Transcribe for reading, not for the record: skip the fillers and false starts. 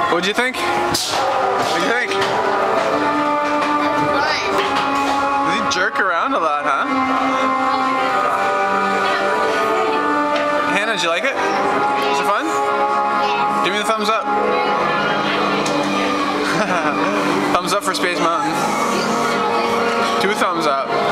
What'd you think? What'd you think? Does he jerk around a lot, huh? Hannah, did you like it? Was it fun? Give me the thumbs up. Thumbs up for Space Mountain. 2 thumbs up.